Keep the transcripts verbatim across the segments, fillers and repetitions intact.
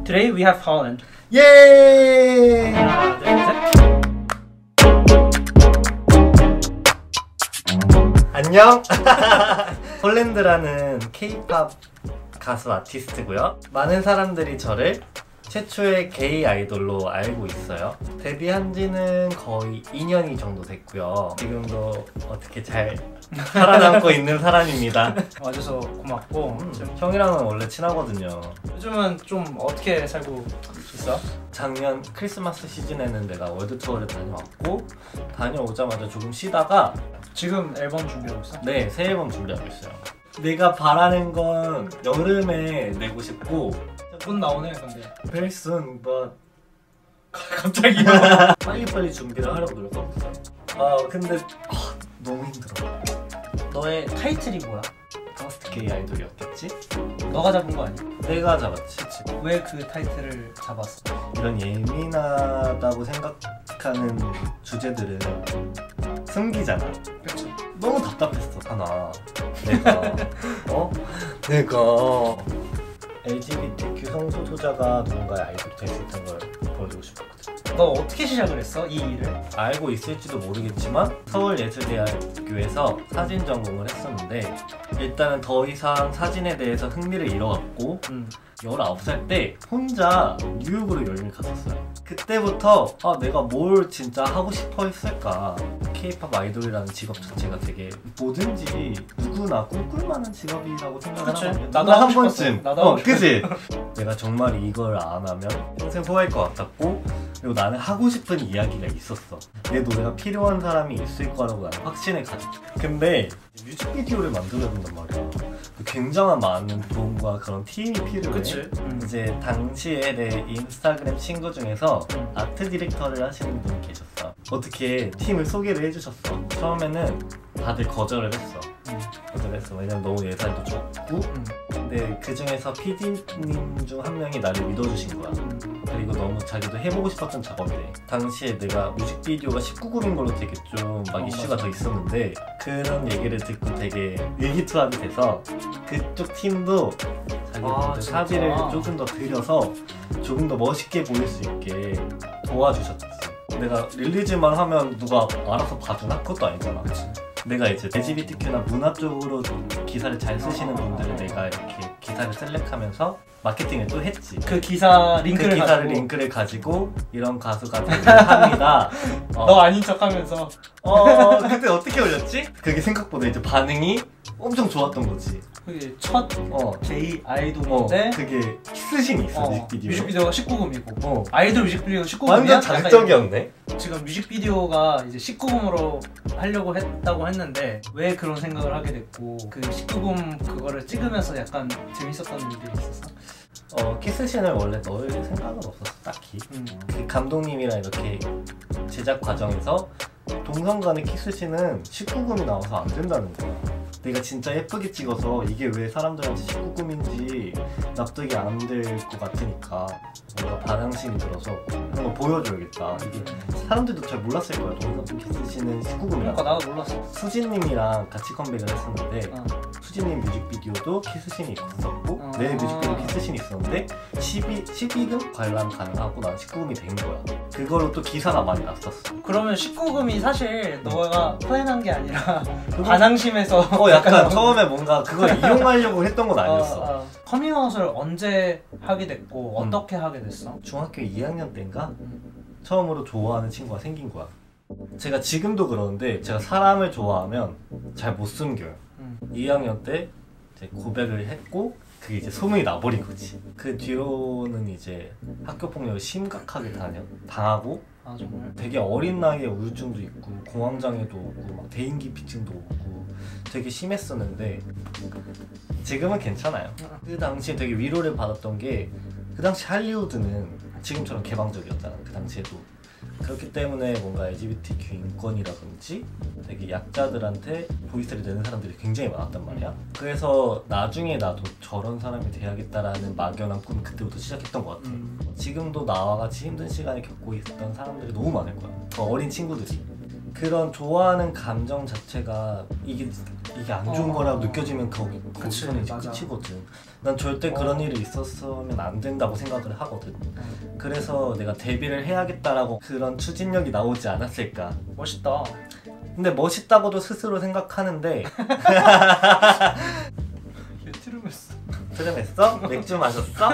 Today we have Holland. 예! 하나, 둘, 셋. 안녕! 홀랜드라는 케이팝 가수 아티스트고요. 많은 사람들이 저를 최초의 게이 아이돌로 알고 있어요. 데뷔한 지는 거의 이 년이 정도 됐고요. 지금도 어떻게 잘 살아남고 있는 사람입니다. 와줘서 고맙고. 음, 좀, 형이랑은 원래 친하거든요. 요즘은 좀 어떻게 살고 있어? 작년 크리스마스 시즌에는 내가 월드 투어를 다녀왔고, 다녀오자마자 조금 쉬다가 지금 앨범 준비하고 있어? 네, 새 앨범 준비하고 있어요. 내가 바라는 건 여름에 내고 싶고, 곧 나오네 근데. very soon, but 갑자기. 빨리빨리 준비를 하려고 노력하고 있어요. 아 근데 아, 너무 힘들어. 너의 타이틀이 뭐야? 퍼스트 게이 아이돌이었겠지? 너가 잡은 거 아니야? 내가 잡았지. 왜 그 타이틀을 잡았어? 이런 예민하다고 생각하는 주제들은 숨기잖아. 그치. 너무 답답했어. 하나 내가 어? 내가 엘지비티큐 성소수자가 누군가의 아이돌이 될 수 있다는 걸 보여주고 싶었거든. 너 어떻게 시작을 했어? 이 일을? 알고 있을지도 모르겠지만 서울예술대학교에서 사진 전공을 했었는데, 일단은 더 이상 사진에 대해서 흥미를 잃어갔고 응. 열아홉 살 때 혼자 뉴욕으로 여행을 갔었어요. 그때부터 아 내가 뭘 진짜 하고 싶어 했을까. 케이팝 아이돌이라는 직업 자체가 되게 뭐든지 누구나 꿈꿀만한 직업이라고 생각을 그치. 하거든요. 나도 누가 하고 한 싶었어. 번쯤 나도 어, 하고 싶었어. 그치? 내가 정말 이걸 안 하면 평생 후회할 것 같았고, 그리고 나는 하고 싶은 이야기가 있었어. 내 노래가 필요한 사람이 있을 거라고 나는 확신을 가졌죠. 근데 뮤직비디오를 만들어야 된단 말이야. 굉장한 많은 도움과 그런 팀이 필요해. 그치. 응. 이제 당시에 내 인스타그램 친구 중에서 응. 아트 디렉터를 하시는 분이 계셨어. 어떻게 팀을 소개를 해주셨어. 처음에는 다들 거절을 했어. 응. 거절했어. 왜냐면 너무 예산도 적고. 응. 근데 그 중에서 피디님 중 한 명이 나를 믿어주신 거야. 응. 그리고 너무 자기도 해보고 싶었던 작업인데, 당시에 내가 뮤직비디오가 십구 금인 걸로 되게 좀 막 어, 이슈가 맞아. 더 있었는데, 그런 얘기를 듣고 되게 의기투합이 돼서 그쪽 팀도 자기 아, 들 진짜? 사비를 조금 더 들여서 조금 더 멋있게 보일 수 있게 도와주셨지. 내가 릴리즈만 하면 누가 알아서 봐주나? 그것도 아니잖아. 그치. 내가 이제 엘지비티큐나 문화 쪽으로 기사를 잘 쓰시는 분들을 내가 이렇게 기사를 셀렉하면서 마케팅을 또 했지. 그 기사 링크를 그 기사를 가지고 링크를 가지고 이런 가수가 합니다. 어. 너 아닌 척하면서. 어 그때 어떻게 올렸지? 그게 생각보다 이제 반응이 엄청 좋았던 거지. 그게 첫 어, 게이 어 아이돌인데 그게 키스신이 있어. 어, 뮤직비디오. 뮤직비디오가 십구 금이고 어. 아이돌 뮤직비디오가 십구 금이야? 완전 자극적이었네. 지금 뮤직비디오가 이제 십구 금으로 하려고 했다고 했는데 왜 그런 생각을 하게 됐고, 그 십구 금 그거를 찍으면서 약간 재밌었던 일들이 있었어? 어 키스신을 원래 넣을 생각은 없었어 딱히. 음. 그 감독님이랑 이렇게 제작 과정에서 동성 간의 키스신은 십구 금이 나와서 안 된다는 거야. 내가 진짜 예쁘게 찍어서 이게 왜 사람들한테 십구 금인지 납득이 안 될 것 같으니까 뭔가 반항심이 들어서 그런 거 보여줘야겠다. 이게 사람들도 잘 몰랐을 거야. 동성 키스신은 십구 금이라고. 그러니까 나도 몰랐어. 수진님이랑 같이 컴백을 했었는데 어. 수진님 뮤직비디오도 키스신이 있었고 어. 내 뮤직비디오 키스신이 있었는데 십이, 십이 금 관람 가능하고 난 십구 금이 된 거야. 그걸로 또 기사가 많이 났었어. 그러면 십구 금이 사실 너가 플랜한 게 아니라 반항심에서 어 약간 처음에 뭔가 그걸 이용하려고 했던 건 아니었어. 어, 어. 커밍아웃을 언제 하게 됐고 음. 어떻게 하게 됐어? 중학교 이 학년 때인가 처음으로 좋아하는 친구가 생긴 거야. 제가 지금도 그러는데 제가 사람을 좋아하면 잘 못 숨겨요. 음. 이 학년 때 이제 고백을 했고 그게 이제 소문이 나버린 거지. 그 뒤로는 이제 학교 폭력을 심각하게 다녀, 당하고 아 정말? 되게 어린 나이에 우울증도 있고 공황장애도 오고 막 대인기피증도 오고 되게 심했었는데 지금은 괜찮아요. 그 당시에 되게 위로를 받았던 게, 그 당시 할리우드는 지금처럼 개방적이었잖아. 그 당시에도. 그렇기 때문에 뭔가 엘지비티큐 인권이라든지 되게 약자들한테 보이스를 내는 사람들이 굉장히 많았단 말이야. 그래서 나중에 나도 저런 사람이 돼야겠다라는 막연한 꿈이 그때부터 시작했던 것 같아. 음. 지금도 나와 같이 힘든 시간을 겪고 있었던 사람들이 너무 많을 거야. 더 어린 친구들이. 그런 좋아하는 감정 자체가 이게 이게 안 좋은 어. 거라고 느껴지면 거기 그치, 거기서는 이제 맞아. 끝이거든. 난 절대 그런 어. 일이 있었으면 안 된다고 생각을 하거든. 음. 그래서 내가 데뷔를 해야겠다라고 그런 추진력이 나오지 않았을까. 멋있다. 근데 멋있다고도 스스로 생각하는데 얘 트름했어. 트름했어? 맥주 마셨어?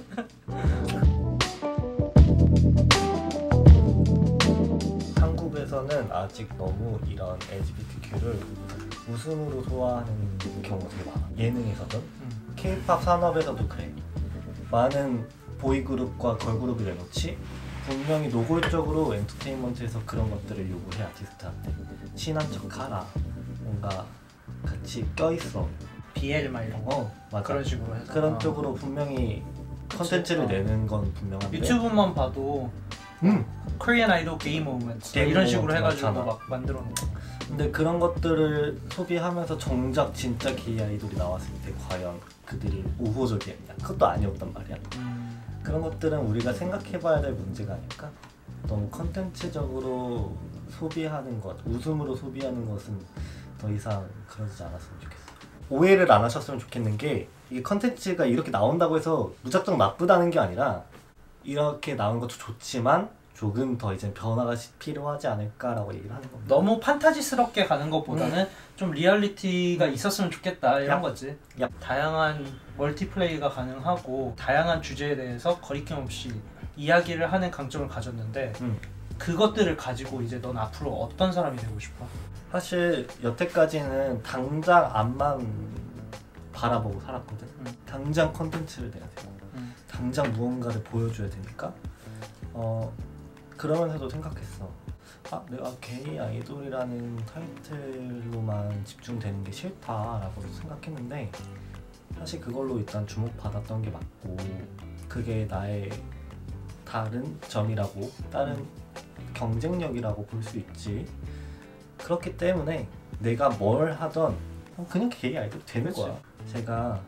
한국에서는 아직 너무 이런 엘지비티큐를 웃음으로 소화하는 경우가 되게 많아. 예능에서든 음. 케이팝 산업에서도 그래. 많은 보이그룹과 걸그룹을 내놓지 분명히 노골적으로 엔터테인먼트에서 그런 것들을 요구해. 아티스트한테 친한 척하라, 뭔가 같이 껴있어. 비엘 막 이런 거. 어 맞아. 그런 식으로 해서. 그런 어. 쪽으로 분명히 컨텐츠를 어. 내는 건 분명한데 유튜브만 봐도 음. 코리안 아이돌 게임 모먼트 게임 이런 식으로 모먼트 해가지고 많잖아. 막 만들어 놓은 거. 근데 그런 것들을 소비하면서 정작 진짜 게이 아이돌이 나왔을 때 과연 그들이 우호적이었냐? 그것도 아니었단 말이야. 음. 그런 것들은 우리가 생각해봐야 될 문제가 아닐까? 너무 컨텐츠적으로 소비하는 것, 웃음으로 소비하는 것은 더 이상 그러지 않았으면 좋겠어. 오해를 안 하셨으면 좋겠는 게 이게 컨텐츠가 이렇게 나온다고 해서 무작정 나쁘다는 게 아니라 이렇게 나온 것도 좋지만 조금 더 이제 변화가 필요하지 않을까라고 얘기를 하는 겁니다. 너무 판타지스럽게 가는 것보다는 음. 좀 리얼리티가 있었으면 좋겠다 이런 야. 거지. 야. 다양한 멀티플레이가 가능하고 다양한 주제에 대해서 거리낌 없이 이야기를 하는 강점을 가졌는데 음. 그것들을 가지고 이제 넌 앞으로 어떤 사람이 되고 싶어? 사실 여태까지는 당장 앞만 바라보고 살았거든. 음. 당장 컨텐츠를 내야 돼. 음. 당장 무언가를 보여줘야 되니까 어 그러면서도 생각했어. 아 내가 게이 아이돌이라는 타이틀로만 집중되는 게 싫다라고 생각했는데 사실 그걸로 일단 주목받았던 게 맞고 그게 나의 다른 점이라고 다른 경쟁력이라고 볼 수 있지. 그렇기 때문에 내가 뭘 하던 그냥 게이 아이돌이 되는 그치. 거야. 제가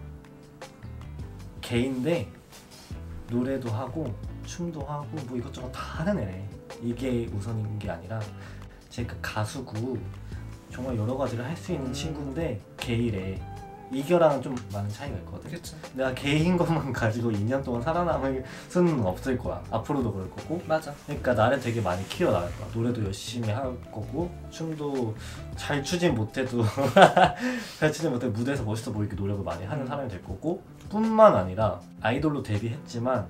게이인데 노래도 하고 춤도 하고 뭐 이것저것 다 하는 애래. 이게 우선인 게 아니라 제가 가수고 정말 여러 가지를 할 수 있는 음. 친구인데 게이래. 이겨랑은 좀 많은 차이가 있거든. 그치. 내가 게이인 것만 가지고 이 년 동안 살아남을 수는 없을 거야. 앞으로도 그럴 거고. 맞아. 그러니까 나를 되게 많이 키워나갈 거야. 노래도 열심히 할 거고 춤도 잘 추진 못해도 잘 추진 못해도 무대에서 멋있어 보이게 노력을 많이 하는 음. 사람이 될 거고 뿐만 아니라 아이돌로 데뷔했지만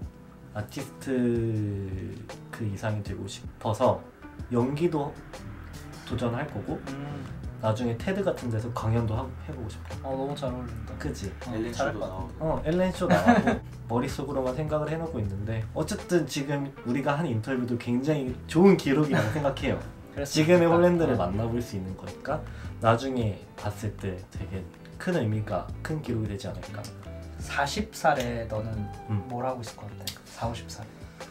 아티스트 그 이상이 되고 싶어서 연기도 도전할 거고 음. 나중에 테드 같은 데서 강연도 하고 해보고 싶어. 어 너무 잘 어울린다. 그치? 어, 엘렌 잘할 쇼도 것 같아. 나오고. 어 엘렌쇼 나가고 머릿속으로만 생각을 해놓고 있는데 어쨌든 지금 우리가 한 인터뷰도 굉장히 좋은 기록이라고 생각해요. 지금의 홀랜드를 만나볼 수 있는 거니까 나중에 봤을 때 되게 큰 의미가 큰 기록이 되지 않을까. 사십 살에 너는 음. 뭘 하고 있을 것 같아? 사오십 살에.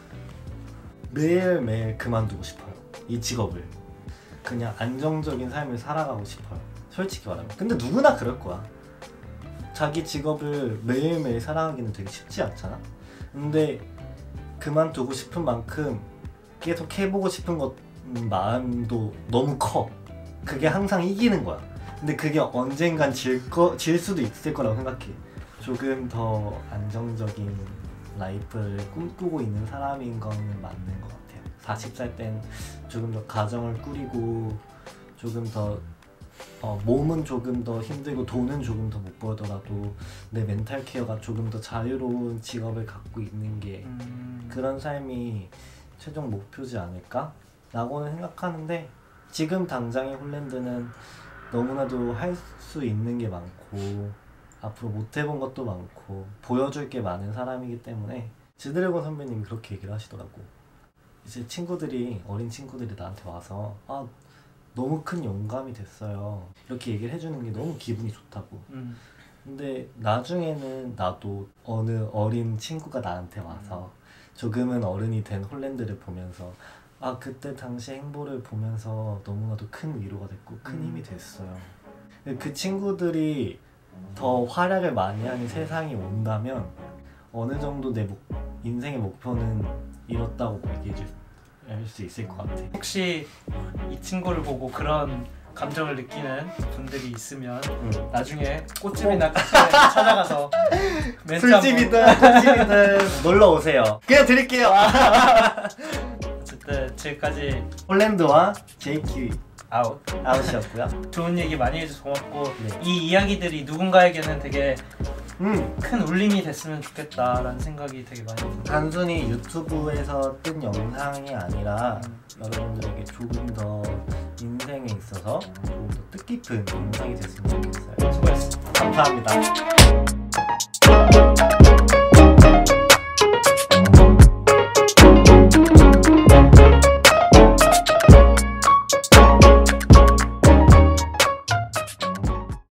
매일매일 그만두고 싶어요. 이 직업을. 그냥 안정적인 삶을 살아가고 싶어요. 솔직히 말하면. 근데 누구나 그럴 거야. 자기 직업을 매일매일 살아가기는 되게 쉽지 않잖아. 근데 그만두고 싶은 만큼 계속 해보고 싶은 것 음, 마음도 너무 커. 그게 항상 이기는 거야. 근데 그게 언젠간 질, 거, 질 수도 있을 거라고 생각해. 조금 더 안정적인 라이프를 꿈꾸고 있는 사람인 거는 맞는 것 같아요. 사십 살 땐 조금 더 가정을 꾸리고 조금 더 어, 몸은 조금 더 힘들고 돈은 조금 더 못 벌더라도 내 멘탈 케어가 조금 더 자유로운 직업을 갖고 있는 게 음. 그런 삶이 최종 목표지 않을까? 라고는 생각하는데 지금 당장의 홀랜드는 너무나도 할 수 있는 게 많고 앞으로 못 해본 것도 많고 보여줄 게 많은 사람이기 때문에 지드래곤 선배님이 그렇게 얘기를 하시더라고. 이제 친구들이 어린 친구들이 나한테 와서 아 너무 큰 영감이 됐어요 이렇게 얘기를 해주는 게 너무 기분이 좋다고. 음. 근데 나중에는 나도 어느 어린 친구가 나한테 와서 조금은 어른이 된 홀랜드를 보면서 아 그때 당시 행보를 보면서 너무나도 큰 위로가 됐고 큰 음. 힘이 됐어요. 그 친구들이 더 활약을 많이 하는 세상이 온다면 어느 정도 내 목, 인생의 목표는 이뤘다고 얘기해 줄 수 있을 것 같아. 혹시 이 친구를 보고 그런 감정을 느끼는 분들이 있으면 음. 나중에 꽃집이나 카페에 찾아가서 멘트 술집이든 한번 꽃집이든 놀러 오세요. 그냥 드릴게요. 어쨌든 지금까지 폴란드와 제이큐 아웃 아웃이었고요. 좋은 얘기 많이 해줘서 고맙고 네. 이 이야기들이 누군가에게는 되게 음. 큰 울림이 됐으면 좋겠다라는 생각이 되게 많이 듭니다. 단순히 유튜브에서 뜬 영상이 아니라 음. 여러분들에게 조금 더 인생에 있어서 조금 더 뜻깊은 영상이 됐으면 좋겠어요. 수고했어. 감사합니다.